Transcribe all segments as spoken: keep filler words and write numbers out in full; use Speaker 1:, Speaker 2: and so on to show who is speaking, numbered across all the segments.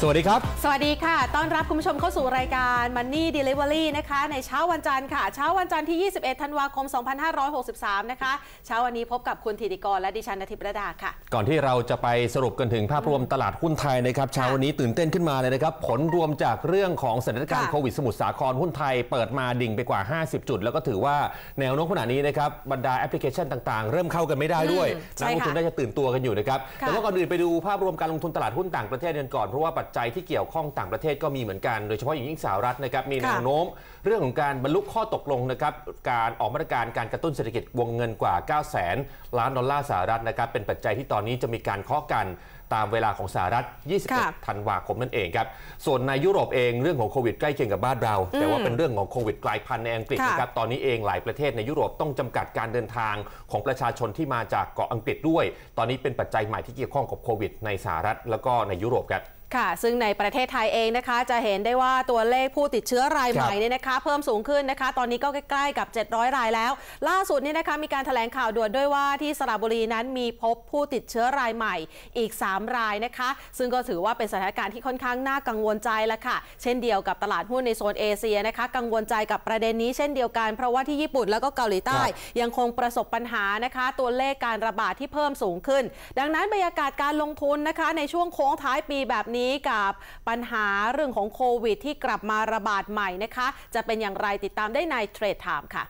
Speaker 1: สวัสดีครับ
Speaker 2: สวัสดีค่ะต้อนรับคุณผู้ชมเข้าสู่รายการ Money Delivery นะคะในเช้าวันจันทร์ค่ะเช้าวันจันทร์ที่ยี่สิบเอ็ดธันวาคมสองพันห้าร้อยหกสิบสามนะคะเช้าวันนี้พบกับคุณธิติกรและดิฉันณทิพย์ระดาค่ะ
Speaker 1: ก่อนที่เราจะไปสรุปกันถึงภาพรวมตลาดหุ้นไทยนะครับเช้าวันนี้ตื่นเต้นขึ้นมาเลยนะครับผลรวมจากเรื่องของสถานการณ์โควิดสมุทรสาครหุ้นไทยเปิดมาดิ่งไปกว่าห้าสิบจุดแล้วก็ถือว่าแนวโน้มขณะนี้นะครับบรรดาแอปพลิเคชันต่างๆเริ่มเข้ากันไม่ได้ด้วยนักลงทุนได้จะตื่นตัวกันอยู่นะครับแต่ว่าก่อนอื่นไปดูภาพรวมการลงทุนตลาดหุ้นต่างประเทศกันก่อนเพราะว่าปัจจัยที่เกี่ยวข้องต่างประเทศก็มีเหมือนกันโดยเฉพาะอย่างยิ่งสหรัฐนะครับมีแนวโน้มเรื่องของการบรรลุข้อตกลงนะครับการออกมาตรการการกระตุ้นเศรษฐกิจวงเงินกว่า เก้าแสน ล้านดอลลาร์สหรัฐนะครับเป็นปัจจัยที่ตอนนี้จะมีการเคาะกันตามเวลาของสหรัฐยี่สิบเอ็ดธันวาคมนั่นเองครับส่วนในยุโรปเองเรื่องของโควิดใกล้เคียงกับบ้านเราแต่ว่าเป็นเรื่องของโควิดกลายพันธุ์ในอังกฤษนะครับตอนนี้เองหลายประเทศในยุโรปต้องจำกัดการเดินทางของประชาชนที่มาจากเกาะอังกฤษด้วยตอนนี้เป็นปัจจัยใหม่ที่เกี่ยวข้องกับโควิดในสหรัฐแล้วก็ในยุโรปครับ
Speaker 2: ค่ะซึ่งในประเทศไทยเองนะคะจะเห็นได้ว่าตัวเลขผู้ติดเชื้อรายใหม่เนี่ยนะคะเพิ่มสูงขึ้นนะคะตอนนี้ก็ใกล้ๆกับเจ็ดร้อยรายแล้วล่าสุดนี่นะคะมีการแถลงข่าวด่วนด้วยว่าที่สระบุรีนั้นมีพบผู้ติดเชื้อรายใหม่อีกสามรายนะคะซึ่งก็ถือว่าเป็นสถานการณ์ที่ค่อนข้างน่ากังวลใจละค่ะเช่นเดียวกับตลาดหุ้นในโซนเอเชียนะคะกังวลใจกับประเด็นนี้เช่นเดียวกันเพราะว่าที่ญี่ปุ่นแล้วก็เกาหลีใต้ยังคงประสบปัญหานะคะตัวเลขการระบาดที่เพิ่มสูงขึ้นดังนั้นบรรยากาศการลงทุนนะคะในช่วงโค้งท้ายปีแบบนี้กับปัญหาเรื่องของโควิดที่กลับมาระบาดใหม่นะคะจะเป็นอย่างไรติดตามได้ในเทรดไทม์ค่ะ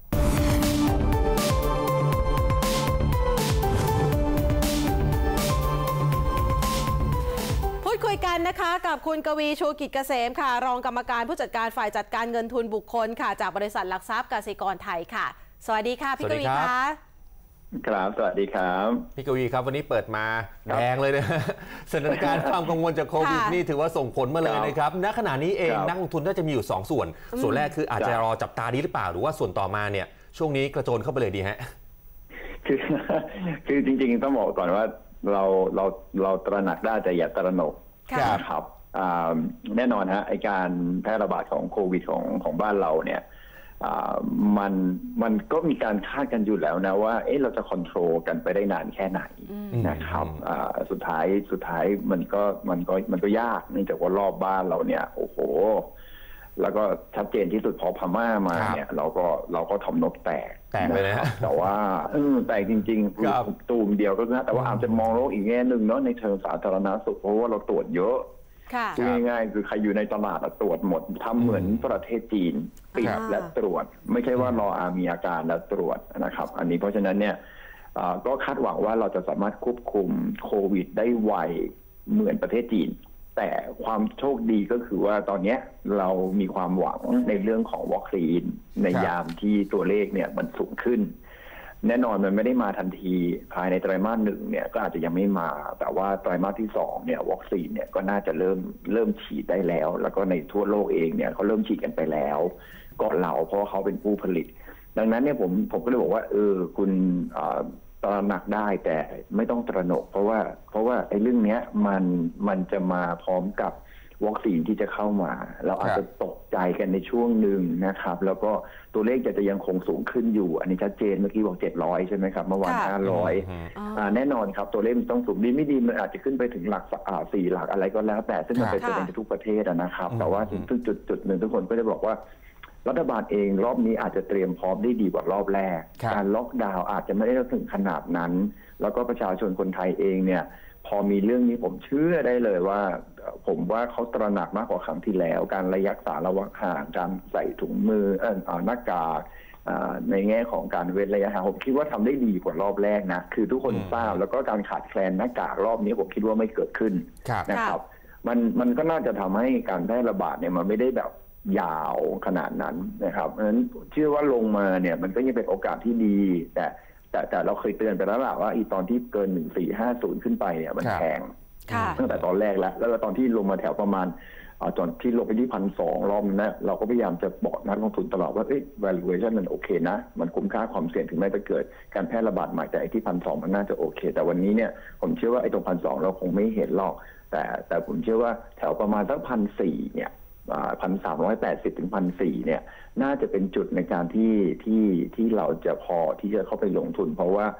Speaker 2: พูดคุยกันนะคะกับคุณกวีชูกิจเกษมค่ะรองกรรมการผู้จัดการฝ่ายจัดการเงินทุนบุคคลค่ะจากบริษัทหลักทรัพย์กสิกรไทยค่ะสวัสดีค่ะพี่กวีค่ะ
Speaker 3: ครับสวัสดีครับ
Speaker 1: พี่กวีครับวันนี้เปิดมาแดงเลยนะสถานการณ์ความกังวลจากโควิดนี่ถือว่าส่งผลมาเลยนะครับณขณะนี้เองนักลงทุนน่าจะมีอยู่สองส่วนส่วนแรกคืออาจจะรอจับตาดีหรือเปล่าหรือว่าส่วนต่อมาเนี่ยช่วงนี้กระโจนเข้าไปเลยดีฮะ
Speaker 3: คือคือจริงๆต้องบอกก่อนว่าเราเราเราตระหนักได้แต่อย่าตระหนกครับแน่นอนฮะไอการแพร่ระบาดของโควิดของของบ้านเราเนี่ยมันมันก็มีการคาดกันอยู่แล้วนะว่าเอ๊ะเราจะควบคุมกันไปได้นานแค่ไหนนะครับสุดท้ายสุดท้ายมันก็มันก็มันก็ยากเนื่องจากว่ารอบบ้านเราเนี่ยโอ้โหแล้วก็ชัดเจนที่สุดพอพม่ามาเนี่ยเราก็เราก็ทำนกแตก
Speaker 1: แตกไปนะ
Speaker 3: แต่ว่าเออแตกจริงๆตูมเดียวก็นะแต่ว่าอาจจะมองโลกอีกแง่หนึ่งเนาะในเชิงสาธารณสุขเพราะว่าเราตรวจเยอะง่ายๆคือใครอยู่ในตลาดตรวจหมดทำเหมือนประเทศจีนปิดและตรวจไม่ใช่ว่ารออามีอาการแล้วตรวจนะครับอันนี้เพราะฉะนั้นเนี่ยก็คาดหวังว่าเราจะสามารถควบคุมโควิดได้ไวเหมือนประเทศจีนแต่ความโชคดีก็คือว่าตอนนี้เรามีความหวังในเรื่องของวัคซีนในยามที่ตัวเลขเนี่ยมันสูงขึ้นแน่นอนมันไม่ได้มาทันทีภายในไตรมาสหนึ่งเนี่ยก็อาจจะยังไม่มาแต่ว่าไตรมาสที่สองเนี่ยวัคซีนเนี่ยก็น่าจะเริ่มเริ่มฉีดได้แล้วแล้วก็ในทั่วโลกเองเนี่ยเขาเริ่มฉีดกันไปแล้วก่อนเราเพราะเขาเป็นผู้ผลิตดังนั้นเนี่ยผมผมก็เลยบอกว่าเออคุณตระหนักได้แต่ไม่ต้องตระหนกเพราะว่าเพราะว่าไอ้เรื่องเนี้ยมันมันจะมาพร้อมกับวัคซีนที่จะเข้ามาเราอาจจะตกใจกันในช่วงหนึ่งนะครับแล้วก็ตัวเลขจะจะยังคงสูงขึ้นอยู่อันนี้ชัดเจนเมื่อกี้บอกเจ็ดร้อยใช่ไหมครับเมื่อวานห้าร้อยแน่นอนครับตัวเลขมันต้องสูงดีไม่ดีมันอาจจะขึ้นไปถึงหลักสี่หลักอะไรก็แล้วแต่ซึ่งมันเป็นตัวเลขในทุกประเทศนะครับแต่ว่าถึงจุดจุดหนึ่งทุกคนก็จะบอกว่ารัฐบาลเองรอบนี้อาจจะเตรียมพร้อมได้ดีกว่ารอบแรกการล็อกดาวน์อาจจะไม่ได้ถึงขนาดนั้นแล้วก็ประชาชนคนไทยเองเนี่ยพอมีเรื่องนี้ผมเชื่อได้เลยว่าผมว่าเขาตระหนักมากกว่าครั้งที่แล้วการระยะรักษาระยะห่างการใส่ถุงมือเออหน้ากากในแง่ของการเว้นระยะห่างผมคิดว่าทำได้ดีกว่ารอบแรกนะคือทุกคนทราบแล้วก็การขาดแคลนหน้ากากรอบนี้ผมคิดว่าไม่เกิดขึ้นนะครับมันมันก็น่าจะทำให้การแพร่ระบาดเนี่ยมันไม่ได้แบบยาวขนาดนั้นนะครับเพราะฉะนั้นเชื่อว่าลงมาเนี่ยมันก็ยังเป็นโอกาสที่ดีแต่แต่แต่เราเคยเตือนไปแล้วล่ะว่าอีตอนที่เกินหนึ่งสี่ห้าศูนย์ขึ้นไปเนี่ยมันแพงตั้งแต่ตอนแรกแล้วแล้วตอนที่ลงมาแถวประมาณตอนที่ลงไปที่พันสองรอบนั้นเราก็พยายามจะบอกนักลงทุนตลอดว่าเอ้ย valuation มันโอเคนะมันคุ้มค่าความเสี่ยงถึงแม้จะเกิดการแพร่ระบาดใหม่แต่ไอ้ที่พันสองมันน่าจะโอเคแต่วันนี้เนี่ยผมเชื่อว่าไอ้ตรงพันสองเราคงไม่เห็นหรอกแต่แต่ผมเชื่อว่าแถวประมาณสักพันสี่เนี่ยพันสามร้อยแปดสิบถึงพันสี่เนี่ยน่าจะเป็นจุดในการที่ที่ที่เราจะพอที่จะเข้าไปลงทุนเพราะว่าพ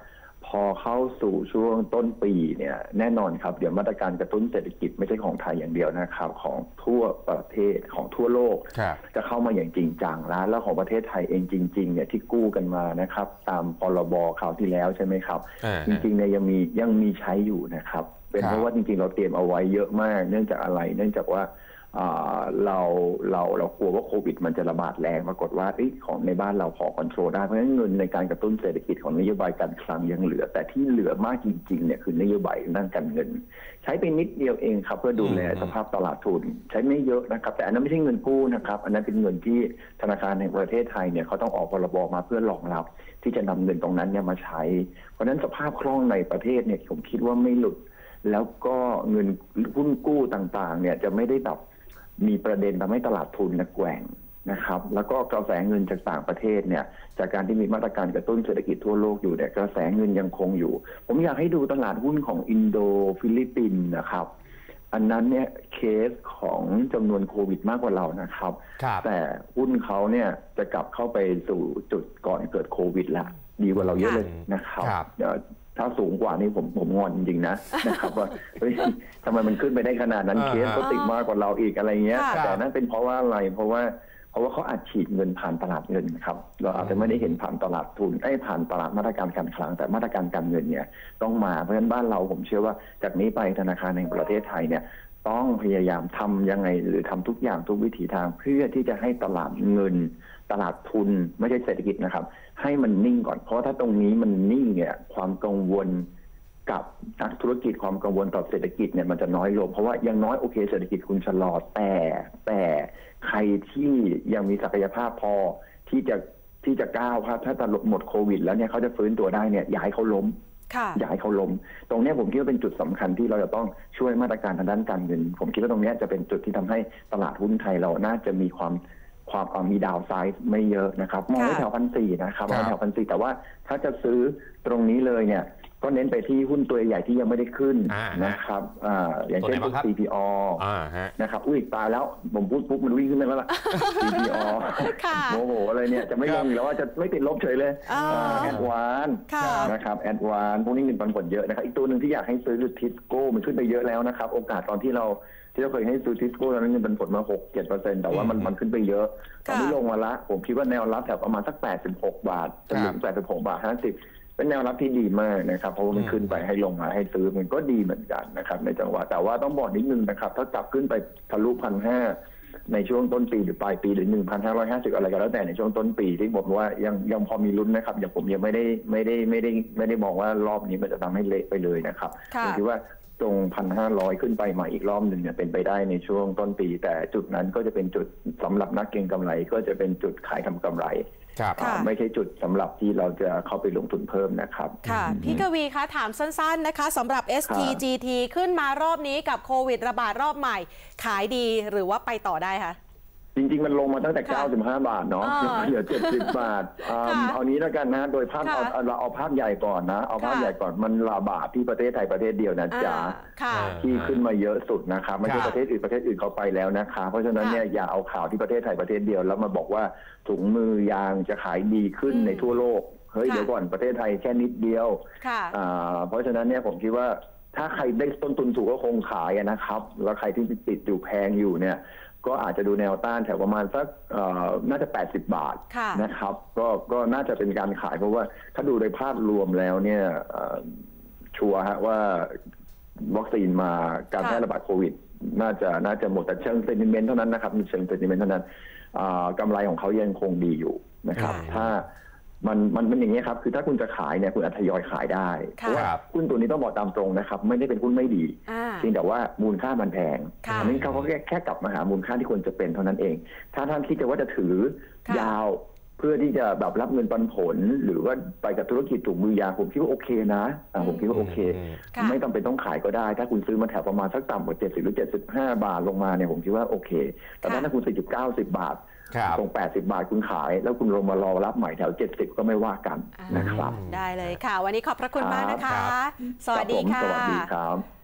Speaker 3: พอเข้าสู่ช่วงต้นปีเนี่ยแน่นอนครับเดี๋ยวมาตรการกระตุ้นเศรษฐกิจไม่ใช่ของไทยอย่างเดียวนะครับของทั่วประเทศของทั่วโลกจะเข้ามาอย่างจริงจังแล้วแล้วของประเทศไทยเองจริงๆเนี่ยที่กู้กันมานะครับตามพรบคราวที่แล้วใช่ไหมครับจริงๆเนี่ยยังมียังมีใช้อยู่นะครับเป็นเพราะว่าจริงๆเราเตรียมเอาไว้เยอะมากเนื่องจากอะไรเนื่องจากว่าเราเราเรากลัวว่าโควิดมันจะระบาดแรงปรากฏว่าของในบ้านเราพอคอนโทรลได้เพราะฉะนั้นเงินในการกระตุ้นเศรษฐกิจของนโยบายการคลังยังเหลือแต่ที่เหลือมากจริงๆเนี่ยคือนโยบายด้านการเงินใช้ไปนิดเดียวเองครับเพื่อดูแลสภาพตลาดทุนใช้ไม่เยอะนะครับแต่อันนั้นไม่ใช่เงินกู้นะครับอันนั้นเป็นเงินที่ธนาคารแห่งประเทศไทยเนี่ยเขาต้องออกพรบมาเพื่อรองรับที่จะนำเงินตรงนั้นเนี่ยมาใช้เพราะฉะนั้นสภาพคล่องในประเทศเนี่ยผมคิดว่าไม่หลุดแล้วก็เงินหุ้นกู้ต่างๆเนี่ยจะไม่ได้แบบมีประเด็นทำให้ตลาดทุนนะแกว่งนะครับแล้วก็กระแสเงินจากต่างประเทศเนี่ยจากการที่มีมาตรการกระตุ้นเศรษฐกิจทั่วโลกอยู่เนี่ยกระแสเงินยังคงอยู่ผมอยากให้ดูตลาดหุ้นของอินโดฟิลิปปินส์นะครับอันนั้นเนี่ยเคสของจำนวนโควิดมากกว่าเรานะครับแต่หุ้นเขาเนี่ยจะกลับเข้าไปสู่จุดก่อนเกิดโควิดละดีกว่าเราเยอะเลยนะครับถ้าสูงกว่านี้ผมผมงอนจริงๆนะนะครับว่าเฮ้ยทำไมมันขึ้นไปได้ขนาดนั้นเคสก็ติดมากกว่าเราอีกอะไรเงี้ยแต่นั่นเป็นเพราะว่าอะไรเพราะว่าเพราะว่าเขาอัดฉีดเงินผ่านตลาดเงินครับเราอาจจะไม่ได้เห็นผ่านตลาดทุนไอ้ผ่านตลาดมาตรการการคลังแต่มาตรการการเงินเนี่ยต้องมาเพราะฉะนั้นบ้านเราผมเชื่อว่าจากนี้ไปธนาคารแห่งประเทศไทยเนี่ยต้องพยายามทำยังไงหรือทำทุกอย่างทุกวิถีทางเพื่อที่จะให้ตลาดเงินตลาดทุนไม่ใช่เศรษฐกิจนะครับให้มันนิ่งก่อนเพราะถ้าตรงนี้มันนิ่งเนี่ยความกังวลกับนักธุรกิจความกังวลต่อเศรษฐกิจเนี่ยมันจะน้อยลงเพราะว่ายังน้อยโอเคเศรษฐกิจคุณชะลอแต่แต่ใครที่ยังมีศักยภาพพอที่จะที่จะก้าวครับถ้าตลบหมดโควิดแล้วเนี่ยเขาจะฟื้นตัวได้เนี่ยอย่าให้เขาล้มอย่าให้เขาล้มตรงนี้ผมคิดว่าเป็นจุดสำคัญที่เราจะต้องช่วยมาตรการทางด้านการเงินผมคิดว่าตรงนี้จะเป็นจุดที่ทำให้ตลาดหุ้นไทยเราน่าจะมีความความมีดาวไซด์ไม่เยอะนะครับมองไว้แถวพันสี่นะครับมองแถวพันสี่แต่ว่าถ้าจะซื้อตรงนี้เลยเนี่ยก็เน้นไปที่หุ้นตัวใหญ่ที่ยังไม่ได้ขึ้นนะครับอ่าอย่างเช่นพวก ซี พี อ นะครับอุ้ยตายแล้วผมพูดปุ๊บมันวิ่งขึ้นไปแล้วล่ะ ซี พี อ โมโหอะไรเนี่ยจะไม่ลงแล้วว่าจะไม่ติดลบเฉยเลยแอดวานนะครับแอดวานพวกนี้เงินปันผลเยอะนะครับอีกตัวหนึ่งที่อยากให้ซื้อคือทิสโก้มันขึ้นไปเยอะแล้วนะครับโอกาสตอนที่เราที่เราเคยให้ซื้อทิสโก้ตอนนั้นเงินปันผลมา หกถึงเจ็ดเปอร์เซ็นต์ แต่ว่ามันมันขึ้นไปเยอะตอนนี้ลงมาละผมคิดว่าแนวรับแถวประมาณสักแปดสิบหกบาทจนถึงแปดสิบหกบาทห้าสิบเป็นแนวรับที่ดีมากนะครับเพราะว่ามันขึ้นไปให้ลงมาให้ซื้อมันก็ดีเหมือนกันนะครับในจังหวะแต่ว่าต้องบอกนิดนึงนะครับถ้าจับขึ้นไปทะลุพันห้าในช่วงต้นปีหรือปลายปีหรือหนึ่งพันห้าร้อยห้าสิบอะไรก็แล้วแต่ในช่วงต้นปีที่บอกว่ายังยังพอมีลุ้นนะครับอย่างผมยังไม่ได้ไม่ได้ไม่ได้ไม่ได้มองว่ารอบนี้มันจะทำให้เละไปเลยนะครับผมคิดว่าตรงพันห้าร้อยขึ้นไปใหม่อีกรอบหนึ่งเนี่ยเป็นไปได้ในช่วงต้นปีแต่จุดนั้นก็จะเป็นจุดสำหรับนักเก็งกำไรก็จะเป็นจุดขายทำกำไรไม่ใช่จุดสำหรับที่เราจะเข้าไปลงทุนเพิ่มนะครับ
Speaker 2: ค่ะพี่กวีคะถามสั้นๆนะคะสำหรับ เอส ที จี ที ขึ้นมารอบนี้กับโควิดระบาดรอบใหม่ขายดีหรือว่าไปต่อได้คะ
Speaker 3: จริงๆมันลงมาตั้งแต่เก้าสิบห้าบาทเนาะเหลือเจ็ดสิบบาทเอานี้แล้วกันนะโดยภาพเราเอาภาพใหญ่ก่อนนะเอาภาพใหญ่ก่อนมันระบาดที่ประเทศไทยประเทศเดียวนะจ๊ะที่ขึ้นมาเยอะสุดนะครับไม่ใช่ประเทศอื่นประเทศอื่นเขาไปแล้วนะคะเพราะฉะนั้นเนี่ยอย่าเอาข่าวที่ประเทศไทยประเทศเดียวแล้วมาบอกว่าถุงมือยางจะขายดีขึ้นในทั่วโลกเฮ้ยเดี๋ยวก่อนประเทศไทยแค่นิดเดียวเพราะฉะนั้นเนี่ยผมคิดว่าถ้าใครได้ต้นทุนสูงก็คงขายนะครับแล้วใครที่ติดอยู่แพงอยู่เนี่ยก็อาจจะดูแนวต้านแถวประมาณสักน่าจะแปดสิบบาทนะครับก็ก็น่าจะเป็นการขายเพราะว่าถ้าดูโดยภาพรวมแล้วเนี่ยชัวร์ฮะว่าวัคซีนมาการแพร่ระบาดโควิดน่าจะน่าจะหมดแต่เชิงเซนิเมนต์เท่านั้นนะครับมีเชิงเซนิเมนต์เท่านั้นกำไรของเขายังคงดีอยู่นะครับถ้ามันมันเป็นอย่างนี้ครับคือถ้าคุณจะขายเนี่ยคุณอาจทยอยขายได้เพราะว่าหุ้นตัวนี้ต้องบอกตามตรงนะครับไม่ได้เป็นหุ้นไม่ดีเพียงแต่ว่ามูลค่ามันแพงอันนี้เขาก็แค่แค่กลับมาหามูลค่าที่ควรจะเป็นเท่านั้นเองถ้าท่านคิดจะว่าจะถือยาวเพื่อที่จะแบบรับเงินปันผลหรือว่าไปกับธุรกิจถุงมือยางผมคิดว่าโอเคนะผมคิดว่าโอเคไม่ต้องเป็นต้องขายก็ได้ถ้าคุณซื้อมาแถวประมาณสักต่ำกว่าเจ็ดสิบหรือเจ็ดสิบห้าบาทลงมาเนี่ยผมคิดว่าโอเคแต่ถ้าคุณซื้อจุดเก้าสิบบาทตรงแปดสิบบาทคุณขายแล้วคุณลงมารอรับใหม่แถวเจ็ดสิบก็ไม่ว่ากันนะครับ
Speaker 2: ได้เลยค่ะวันนี้ขอบพระคุณมากนะคะสวัสดีค่ะ
Speaker 3: สวัสดีครับ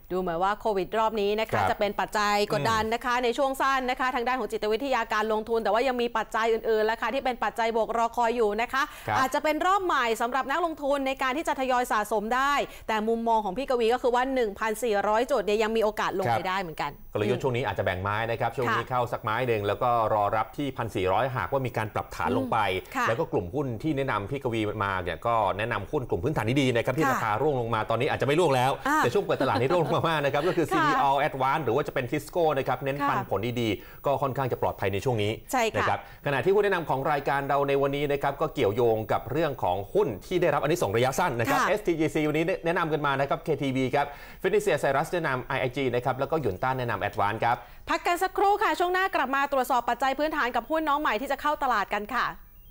Speaker 2: ดูเหมือนว่าโควิดรอบนี้นะคะจะเป็นปัจจัยกดดันนะคะในช่วงสั้นนะคะทางด้านของจิตวิทยาการลงทุนแต่ว่ายังมีปัจจัยอื่นๆแล้วค่ะที่เป็นปัจจัยบวกรอคอยอยู่นะคะอาจจะเป็นรอบใหม่สำหรับนักลงทุนในการที่จะทยอยสะสมได้แต่มุมมองของพี่กวีก็คือว่า หนึ่งพันสี่ร้อย จุดเนี่ยยังมีโอกาสลงไปได้เหมือนกัน
Speaker 1: กลยุทธ์ช่วงนี้อาจจะแบ่งไม้นะครับช่วงนี้เข้าสักไม้หนึ่งแล้วก็รอรับที่ หนึ่งพันสี่ร้อย หากว่ามีการปรับฐานลงไปแล้วก็กลุ่มหุ้นที่แนะนำพี่กวีมาเนี่ยก็แนะนำหุ้นกลุ่มพื้นฐานดีๆนะครับที่ราคาร่วงลงมาตอนนี้อาจจะไม่ร่วงแล้วแต่ช่วงเปิดตลาดนี้ร่วงลงมามากนะครับก็คือ ซี ดี ออล Advance หรือว่าจะเป็น Tisco นะครับเน้นปันผลดีๆก็ค่อนข้างจะปลอดภัยในช่วงนี้นะครับขณะที่หุ้นแนะนำของรายการเราในวันนี้นะครับก็เกี่ยวโยงกับเรื่องของหุ้นที่ได้รับอันนี้ส่งระยะสั้นนะครับ เอส ที จี ซี วันนี้แนะนำกันมานะครับ เค ที บี ครับฟินิเซียไซรัสแนะนำ ไอ ไอ จี นะครับแล้วก็หยุนต้านแนะนำ Advance ครับ
Speaker 2: พักกันสักครู่ค่ะช่วงหน้ากลับมาตรวจสอบปัจจัยพื้นฐานกับหุ้นน้องใหม่ที่จะเข้าตลาดกันค่ะ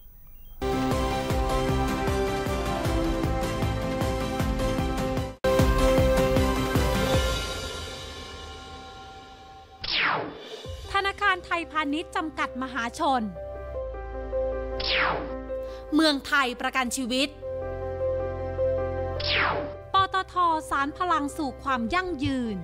Speaker 4: ธนาคารไทยพาณิชย์จำกัดมหาชนเมืองไทยประกันชีวิตปตท.สานพลังสู่ความยั่งยืน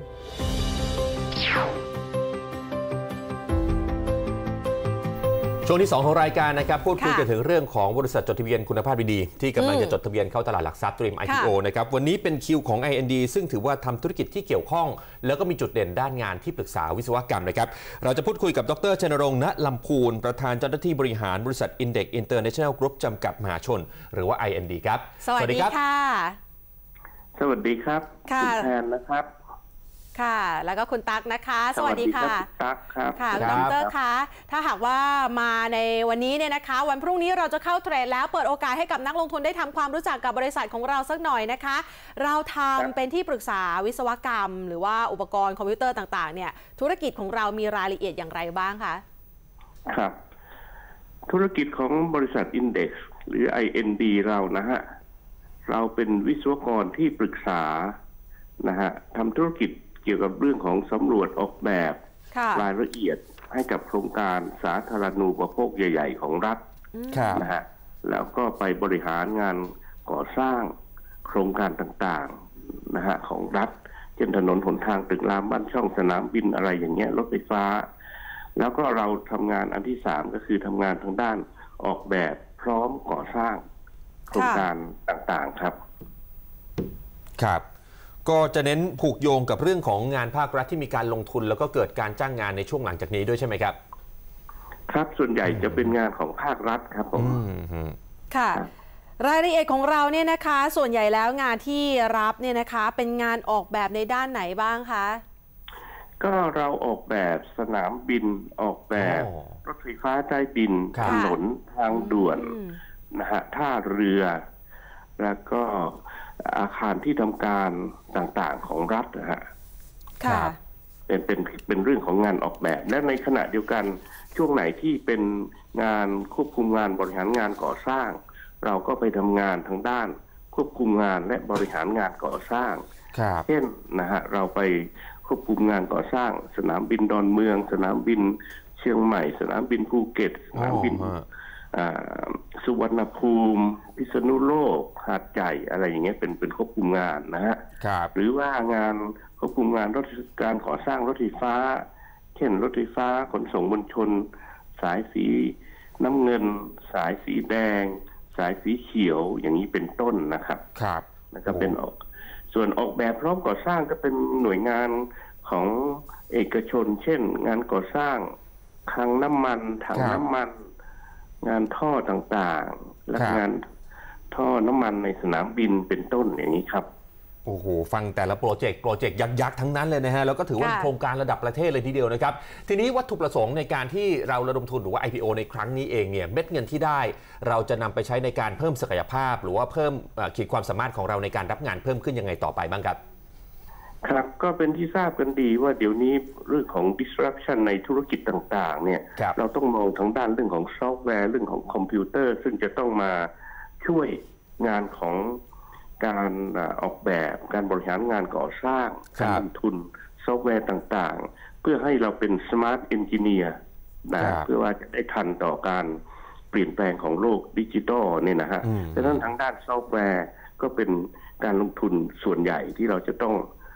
Speaker 1: ช่วงที่สองของรายการนะครับพูดคุยกันถึงเรื่องของบริษัทจดทะเบียนคุณภาพดีๆที่กำลังจะจดทะเบียนเข้าตลาดหลักทรัพย์เตรียม ไอ พี โอ นะครับวันนี้เป็นคิวของ ไอ เอ็น ดี ซึ่งถือว่าทำธุรกิจที่เกี่ยวข้องแล้วก็มีจุดเด่นด้านงานที่ปรึกษาวิศวกรรมนะครับเราจะพูดคุยกับดร.ชนรงค์ ณ ลำพูนประธานเจ้าหน้าที่บริหารบริษัท Index International Group จำกัดมหาชนหรือว่า ไอ เอ็น ดี ครับ
Speaker 2: สวัสดีค่ะ
Speaker 3: สวัสดีครับคุณแทนนะครับ
Speaker 2: ค่ะแล้วก็คุณตั๊กนะคะสวัสดีค่ะ
Speaker 3: ตั๊กครับ
Speaker 2: ค่ะคุณดร.คะถ้าหากว่ามาในวันนี้เนี่ยนะคะวันพรุ่งนี้เราจะเข้าเทรดแล้วเปิดโอกาสให้กับนักลงทุนได้ทำความรู้จักกับบริษัทของเราสักหน่อยนะคะเราทำเป็นที่ปรึกษาวิศวกรรมหรือว่าอุปกรณ์คอมพิวเตอร์ต่างๆเนี่ยธุรกิจของเรามีรายละเอียดอย่างไรบ้างคะ
Speaker 3: ครับธุรกิจของบริษัท Index หรือ ไอ เอ็น ดี เรานะฮะเราเป็นวิศวกรที่ปรึกษานะฮะทำธุรกิจเกี่ยวกับเรื่องของสำรวจออกแบบรายละเอียดให้กับโครงการสาธารณูปโภคใหญ่ๆของรัฐนะฮะแล้วก็ไปบริหารงานก่อสร้างโครงการต่างๆนะฮะของรัฐเช่นถนนหนทางตึกรามบ้านช่องสนามบินอะไรอย่างเงี้ยรถไฟฟ้าแล้วก็เราทำงานอันที่สามก็คือทำงานทางด้านออกแบบพร้อมก่อสร้างโครงการต่างๆครับ
Speaker 1: ครับก็จะเน้นผูกโยงกับเรื่องของงานภาครัฐที่มีการลงทุนแล้วก็เกิดการจ้างงานในช่วงหลังจากนี้ด้วยใช่ไหมครับ
Speaker 3: ครับส่วนใหญ่จะเป็นงานของภาครัฐครับผม
Speaker 2: ค่ะรายละเอียดของเราเนี่ยนะคะส่วนใหญ่แล้วงานที่รับเนี่ยนะคะเป็นงานออกแบบในด้านไหนบ้างคะ
Speaker 3: ก็เราออกแบบสนามบินออกแบบรถไฟฟ้าใต้ดินถนนทางด่วนนะฮะท่าเรือแล้วก็อาคารที่ทำการต่างๆของรัฐนะฮะ
Speaker 2: ค่ะ
Speaker 3: เป็นเป็นเป็นเรื่องของงานออกแบบและในขณะเดียวกันช่วงไหนที่เป็นงานควบคุมงานบริหารงานก่อสร้างเราก็ไปทำงานทางด้านควบคุมงานและบริหารงานก่อสร้างเช่นนะฮะเราไปควบคุมงานก่อสร้างสนามบินดอนเมืองสนามบินเชียงใหม่สนามบินภูเก็ตสนามบินสุวรรณภูมิพิษณุโลกหาดใหญ่อะไรอย่างเงี้ยเป็นเป็นควบคุมงานนะฮะหรือว่างานควบคุมงานรถการก่อสร้างรถไฟฟ้าเช่นรถไฟฟ้าขนส่งมวลชนสายสีน้ำเงินสายสีแดงสายสีเขียวอย่างนี้เป็นต้นนะครับ
Speaker 1: ครับ
Speaker 3: แล้วก็เป็นออกส่วนออกแบบพร้อมก่อสร้างก็เป็นหน่วยงานของเอกชนเช่นงานก่อสร้างคลังน้ำมันถังน้ำมันงานท่อต่างๆและงานท่อน้ำมันในสนามบินเป็นต้นอย่างนี้ครับ
Speaker 1: โอ้โหฟังแต่ละโปรเจกต์โปรเจกต์ยักษ์ๆทั้งนั้นเลยนะฮะแล้วก็ถือว่าโครงการระดับประเทศเลยทีเดียวนะครับทีนี้วัตถุประสงค์ในการที่เราระดมทุนหรือว่า ไอ พี โอ ในครั้งนี้เองเนี่ยเม็ดเงินที่ได้เราจะนำไปใช้ในการเพิ่มศักยภาพหรือว่าเพิ่มขีดความสามารถของเราในการรับงานเพิ่มขึ้นยังไงต่อไปบ้างครับ
Speaker 3: ครับก็เป็นที่ทราบกันดีว่าเดี๋ยวนี้เรื่องของ disruption ในธุรกิจต่างๆเนี่ยเราต้องมองทั้งด้านเรื่องของซอฟต์แวร์เรื่องของคอมพิวเตอร์ซึ่งจะต้องมาช่วยงานของการออกแบบการบริหารงานก่อสร้างการลงทุนซอฟต์แวร์ต่างๆเพื่อให้เราเป็น smart engineer นะเพื่อว่าจะได้ทันต่อการเปลี่ยนแปลงของโลกดิจิทัลเนี่ยนะฮะดังนั้นทางด้านซอฟต์แวร์ก็เป็นการลงทุนส่วนใหญ่ที่เราจะต้อง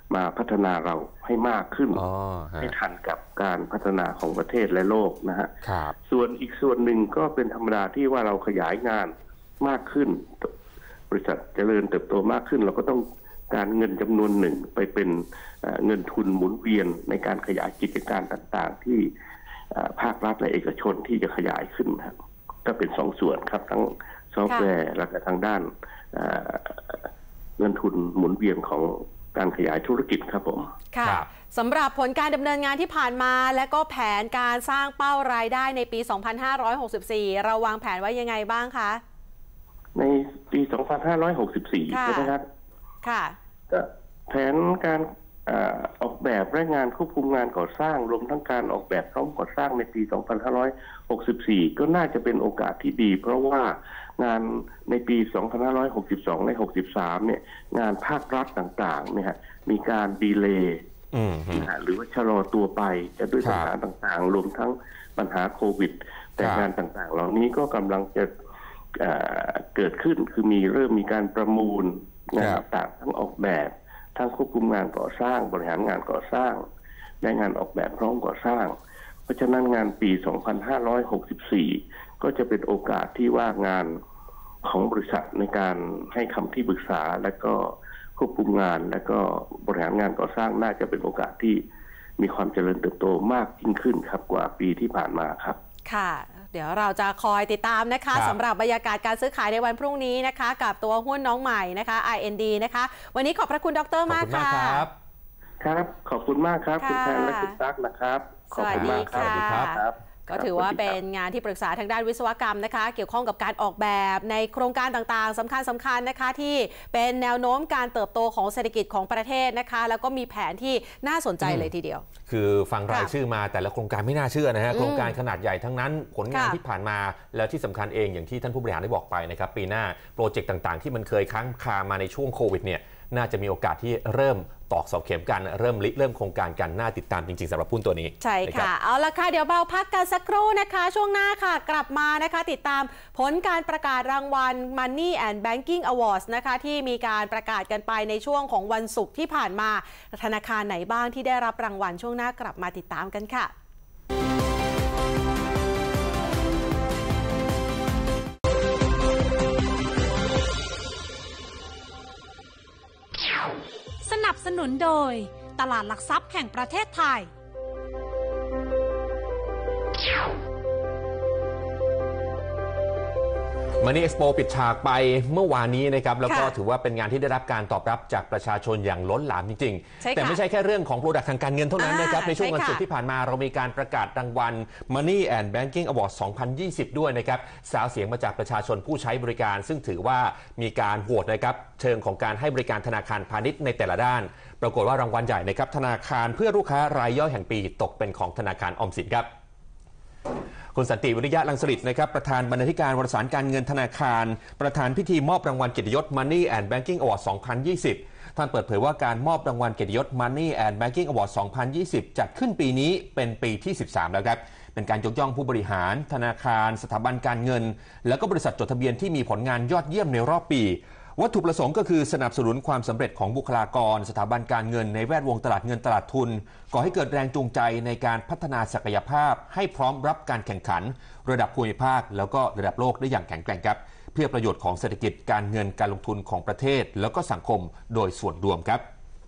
Speaker 5: มาพัฒนาเราให้มากขึ้น
Speaker 1: ให้
Speaker 5: ให้ทันกับการพัฒนาของประเทศและโลกนะฮะ
Speaker 1: ครับ
Speaker 5: ส่วนอีกส่วนหนึ่งก็เป็นธรรมดาที่ว่าเราขยายงานมากขึ้นบริษัทเจริญเติบโตมากขึ้นเราก็ต้องการเงินจำนวนหนึ่งไปเป็นเงินทุนหมุนเวียนในการขยายกิจการต่างๆที่ภาครัฐและเอกชนที่จะขยายขึ้นครับก็เป็นสองส่วนครับทั้งซอฟต์แวร์และก็ทางด้านเงินทุนหมุนเวียนของการขยายธุรกิจครับผม
Speaker 2: ค่ะสำหรับผลการดำเนินงานที่ผ่านมาและก็แผนการสร้างเป้ารายได้ในปี สองพันห้าร้อยหกสิบสี่ เราวางแผนไว้ยังไงบ้างคะ
Speaker 5: ในปี สองพันห้าร้อยหกสิบสี่ ใช่ไหมครับ
Speaker 2: ค่ะ
Speaker 5: แผนการออกแบบและงานควบคุมงานก่อสร้างรวมทั้งการออกแบบพร้อมก่อสร้างในปี สองพันห้าร้อยหกสิบสี่ ก็น่าจะเป็นโอกาสที่ดีเพราะว่างานในปี สองพันห้าร้อยหกสิบสอง และ หกสิบสาม เนี่ยงานภาครัฐต่างๆเนี่ยมีการดีเลย์นะฮะหรือว่าชะลอตัวไปจะด้วยปัญหาต่างๆรวมทั้งปัญหาโควิดแต่งานต่างๆเหล่านี้ก็กำลังจะเกิดขึ้นคือมีเริ่มมีการประมูลงานต่างๆทั้งออกแบบทั้งควบคุมงานก่อสร้างบริหารงานก่อสร้างและงานออกแบบพร้อมก่อสร้างเพราะฉะนั้นงานปี สองพันห้าร้อยหกสิบสี่ ก็จะเป็นโอกาสที่ว่างานของบริษัทในการให้คำที่ปรึกษาและก็ควบคุมงานและก็บริหารงานก่อสร้างน่าจะเป็นโอกาสที่มีความเจริญเติบโตมากยิ่งขึ้นครับกว่าปีที่ผ่านมาครับ
Speaker 2: ค่ะเดี๋ยวเราจะคอยติดตามนะคะสำหรับบรรยากาศการซื้อขายในวันพรุ่งนี้นะคะกับตัวหุ้นน้องใหม่นะคะ ไอ เอ็น ดี นะคะวันนี้ขอบพระคุณดร.มากค่ะ
Speaker 5: ครับขอบคุณมากครับคุณแพนและคุณตั๊กนะครับ
Speaker 2: ขอบคุณมากครับก็ถือว่าเป็นงานที่ปรึกษาทางด้านวิศวกรรมนะคะเกี่ยวข้องกับการออกแบบในโครงการต่างๆสำคัญสำคัญนะคะที่เป็นแนวโน้มการเติบโตของเศรษฐกิจของประเทศนะคะแล้วก็มีแผนที่น่าสนใจเลยทีเดียว
Speaker 1: คือฟังรายชื่อมาแต่ละโครงการไม่น่าเชื่อนะฮะโครงการขนาดใหญ่ทั้งนั้นผลงานที่ผ่านมาแล้วที่สำคัญเองอย่างที่ท่านผู้บริหารได้บอกไปนะครับปีหน้าโปรเจกต์ต่างๆที่มันเคยค้างคามาในช่วงโควิดเนี่ยน่าจะมีโอกาสที่เริ่มตอกเสาเข็มกันเริ่มริเริ่มโครงการกันน่าติดตามจริงๆสำหรับหุ้นตัวนี้
Speaker 2: ใช่ค่ะเอาละค่ะเดี๋ยวเราพักกันสักครู่นะคะช่วงหน้าค่ะกลับมานะคะติดตามผลการประกาศรางวัล Money and Banking Awards นะคะที่มีการประกาศกันไปในช่วงของวันศุกร์ที่ผ่านมาธนาคารไหนบ้างที่ได้รับรางวัลช่วงหน้ากลับมาติดตามกันค่ะ
Speaker 4: สนับสนุนโดยตลาดหลักทรัพย์แห่งประเทศไทย
Speaker 1: Money Expo ปิดฉากไปเมื่อวานนี้นะครับแล้วก็ถือว่าเป็นงานที่ได้รับการตอบรับจากประชาชนอย่างล้นหลามจริงๆแต่ไม่ใช่แค่เรื่องของโปรดักต์ทางการเงินเท่านั้นนะครับในช่วงวันศุกร์ที่ผ่านมาเรามีการประกาศรางวัล Money and Banking Award สองพันยี่สิบ ด้วยนะครับสาวเสียงมาจากประชาชนผู้ใช้บริการซึ่งถือว่ามีการโหวตนะครับเชิงของการให้บริการธนาคารพาณิชย์ในแต่ละด้านปรากฏว่ารางวัลใหญ่นะครับธนาคารเพื่อลูกค้ารายย่อยแห่งปีตกเป็นของธนาคารออมสินครับคุณสันติวิริยะรังสฤษดิ์นะครับประธานบรรณาธิการวารสารการเงินธนาคารประธานพิธีมอบรางวัลเกียรติยศ Money and Banking Award สองพันยี่สิบ ท่านเปิดเผยว่าการมอบรางวัลเกียรติยศ Money and Banking Award สองพันยี่สิบ จัดขึ้นปีนี้เป็นปีที่สิบสามแล้วครับเป็นการยกย่องผู้บริหารธนาคารสถาบันการเงินและก็บริษัทจดทะเบียนที่มีผลงานยอดเยี่ยมในรอบปีวัตถุประสงค์ก็คือสนับสนุนความสำเร็จของบุคลากรสถาบันการเงินในแวดวงตลาดเงินตลาดทุนก่อให้เกิดแรงจูงใจในการพัฒนาศักยภาพให้พร้อมรับการแข่งขันระดับภูมิภาคแล้วก็ระดับโลกได้อย่างแข็งแกร่งครับเพื่อประโยชน์ของเศรษฐกิจการเงินการลงทุนของประเทศแล้วก็สังคมโดยส่วนรวมครับ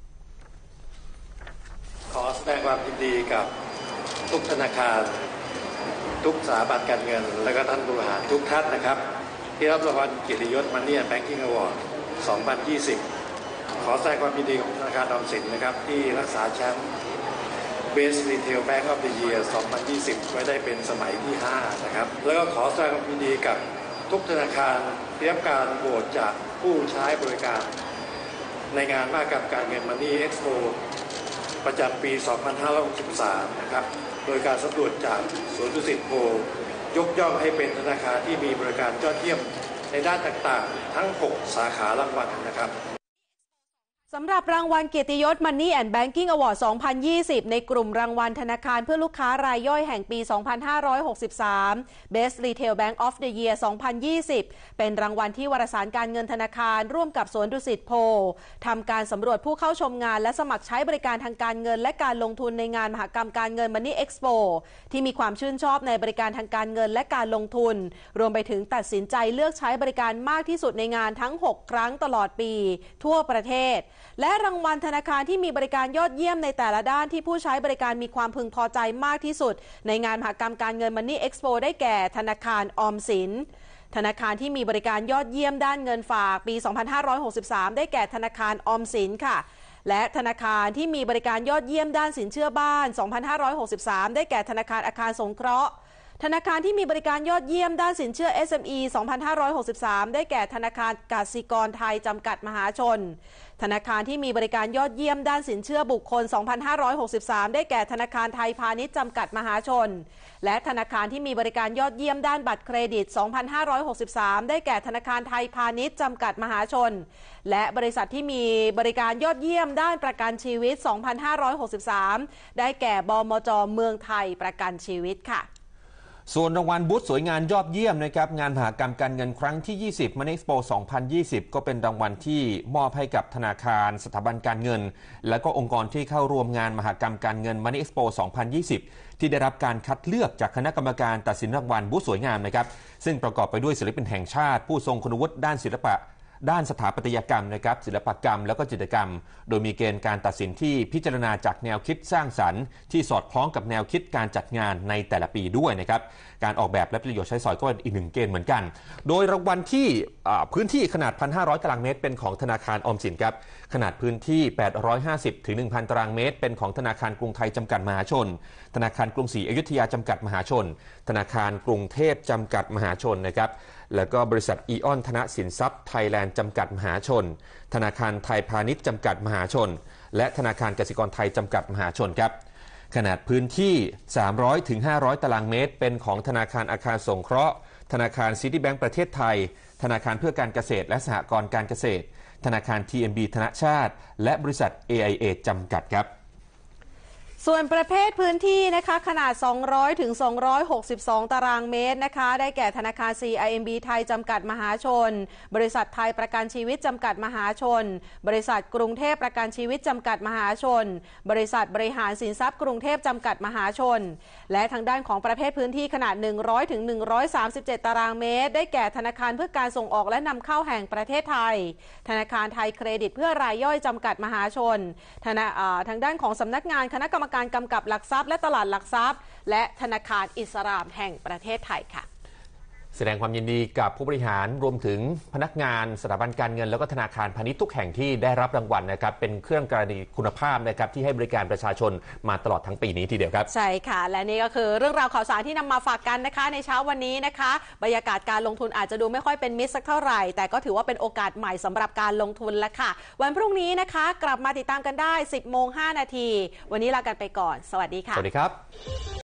Speaker 6: ขอแสดงความยินดีกับทุกธนาคารทุกสถาบันการเงินและก็ท่านผู้บริหารทุกท่านนะครับที่รับรางวัลเกียรติยศ Money and Banking Award สองพันยี่สิบ ขอแสดงความยินดีกับธนาคารออมสินนะครับที่รักษาแชมป์ Best Retail Bank of the Year สองพันยี่สิบ ไว้ได้เป็นสมัยที่ห้านะครับแล้วก็ขอแสดงความยินดีกับทุกธนาคารที่รับการโหวตจากผู้ใช้บริการในงานมหกรรมการเงิน Money Expo ประจำปี สองพันห้าร้อยหกสิบสาม นะครับโดยการสำรวจจากสวนดุสิตโพลยกย่องให้เป็นธนาคารที่มีบริการยอดเยี่ยมในด้านต่างๆทั้งหกสาขารางวัลนะครับ
Speaker 2: สำหรับรางวัลเกียรติยศ Money and Banking Award สองพันยี่สิบ ในกลุ่มรางวัลธนาคารเพื่อลูกค้ารายย่อยแห่งปี สองพันห้าร้อยหกสิบสาม Best Retail Bank of the Year สองพันยี่สิบ เป็นรางวัลที่วารสารการเงินธนาคารร่วมกับสวนดุสิตโพลทำการสำรวจผู้เข้าชมงานและสมัครใช้บริการทางการเงินและการลงทุนในงานมหกรรมการเงิน Money Expo ที่มีความชื่นชอบในบริการทางการเงินและการลงทุนรวมไปถึงตัดสินใจเลือกใช้บริการมากที่สุดในงานทั้งหกครั้งตลอดปีทั่วประเทศและรางวัลธนาคารที่มีบริการยอดเยี่ยมในแต่ละด้านที่ผู้ใช้บริการมีความพึงพอใจมากที่สุดในงานมหกรรมการเงิน Money Expo ได้แก่ธนาคารออมสินธนาคารที่มีบริการยอดเยี่ยมด้านเงินฝากปี สองพันห้าร้อยหกสิบสาม ได้แก่ธนาคารออมสินค่ะและธนาคารที่มีบริการยอดเยี่ยมด้านสินเชื่อบ้าน สองพันห้าร้อยหกสิบสาม ได้แก่ธนาคารอาคารสงเคราะห์ธนาคารที่มีบริการยอดเยี่ยมด้านสินเชื่อ เอส เอ็ม อี สองพันห้าร้อยหกสิบสาม ได้แก่ธนาคารกสิกรไทยจำกัดมหาชนธนาคารที่มีบริการยอดเยี่ยมด้านสินเชื่อบุคคล สองพันห้าร้อยหกสิบสาม ได้แก่ธนาคารไทยพาณิชย์จำกัดมหาชนและธนาคารที่มีบริการยอดเยี่ยมด้านบัตรเครดิต สองพันห้าร้อยหกสิบสาม ได้แก่ธนาคารไทยพาณิชย์จำกัดมหาชนและบริษัทที่มีบริการยอดเยี่ยมด้านประกันชีวิต สองพันห้าร้อยหกสิบสาม ได้แก่บมจ.เมืองไทยประกันชีวิตค่ะ
Speaker 1: ส่วนรางวัลบูธสวยงามยอดเยี่ยมนะครับงานมหกรรมการเงินครั้งที่ ยี่สิบ Money Expo สองพันยี่สิบ ก็เป็นรางวัลที่มอบให้กับธนาคารสถาบันการเงินและก็องค์กรที่เข้าร่วมงานมหกรรมการเงิน Money Expo สองพันยี่สิบ ที่ได้รับการคัดเลือกจากคณะกรรมการตัดสินรางวัลบูธสวยงามนะครับซึ่งประกอบไปด้วยศิลปินแห่งชาติผู้ทรงคุณวุฒิด้านศิลปะด้านสถาปัตยกรรมนะครับศิลปกรรมแล้วก็จิตรกรรมโดยมีเกณฑ์การตัดสินที่พิจารณาจากแนวคิดสร้างสรรค์ที่สอดคล้องกับแนวคิดการจัดงานในแต่ละปีด้วยนะครับการออกแบบและประโยชน์ใช้สอยก็เป็นอีกหนึ่งเกณฑ์เหมือนกันโดยรางวัลที่พื้นที่ขนาด หนึ่งพันห้าร้อย ตารางเมตรเป็นของธนาคารออมสินครับขนาดพื้นที่ แปดร้อยห้าสิบถึงหนึ่งพัน ตารางเมตรเป็นของธนาคารกรุงไทยจำกัดมหาชนธนาคารกรุงศรีอยุธยาจำกัดมหาชนธนาคารกรุงเทพจำกัดมหาชนนะครับแล้วก็บริษัทอีออนธนสินทรัพย์ไทยแลนด์จำกัดมหาชนธนาคารไทยพาณิชย์จำกัดมหาชนและธนาคารกสิกรไทยจำกัดมหาชนครับขนาดพื้นที่ สามร้อยถึงห้าร้อย ตารางเมตรเป็นของธนาคารอาคารสงเคราะห์ธนาคารซิตี้แบงก์ประเทศไทยธนาคารเพื่อการเกษตรและสหกรณ์การเกษตรธนาคาร ที เอ็ม บี ธนชาติและบริษัท เอ ไอ เอ จำกัดครับ
Speaker 2: ส่วนประเภทพื้นที่นะคะขนาดสองร้อยถึงสองร้อยหกสิบสองตารางเมตรนะคะได้แก่ธนาคาร ซี ไอ เอ็ม บี ไทยจำกัดมหาชนบริษัทไทยประกันชีวิตจำกัดมหาชนบริษัทกรุงเทพประกันชีวิตจำกัดมหาชนบริษัทบริหารสินทรัพย์กรุงเทพจำกัดมหาชนและทางด้านของประเภทพื้นที่ขนาดหนึ่งร้อยถึงหนึ่งร้อยสามสิบเจ็ดตารางเมตรได้แก่ธนาคารเพื่อการส่งออกและนำเข้าแห่งประเทศไทยธนาคารไทยเครดิตเพื่อรายย่อยจำกัดมหาชนธนาทางด้านของสำนักงานคณะกรรมการกำกับหลักทรัพย์และตลาดหลักทรัพย์และธนาคารอิสลามแห่งประเทศไทยค่ะ
Speaker 1: แสดงความยินดีกับผู้บริหารรวมถึงพนักงานสถาบันการเงินแล้วก็ธนาคารพาณิชย์ทุกแห่งที่ได้รับรางวัลนะครับเป็นเครื่องการันตีคุณภาพนะครับที่ให้บริการประชาชนมาตลอดทั้งปีนี้ทีเดียวครับ
Speaker 2: ใช่ค่ะและนี่ก็คือเรื่องราวข่าวสารที่นำมาฝากกันนะคะในเช้าวันนี้นะคะบรรยากาศการลงทุนอาจจะดูไม่ค่อยเป็นมิตรสักเท่าไหร่แต่ก็ถือว่าเป็นโอกาสใหม่สำหรับการลงทุนแล้วค่ะวันพรุ่งนี้นะคะกลับมาติดตามกันได้ สิบโมงห้านาทีวันนี้ลากันไปก่อนสวัสดีค่ะ
Speaker 1: สวัสดีครับ